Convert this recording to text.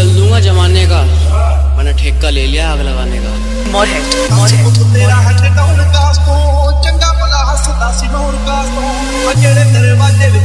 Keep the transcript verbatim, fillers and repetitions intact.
बदल दूंगा जमाने का, मैंने ठेका ले लिया आग लगाने का। मोर है मोर है तेरा हट टाउन कास तो चंगा भला हसदा सी नूर कास तो जेड़े दरवाजे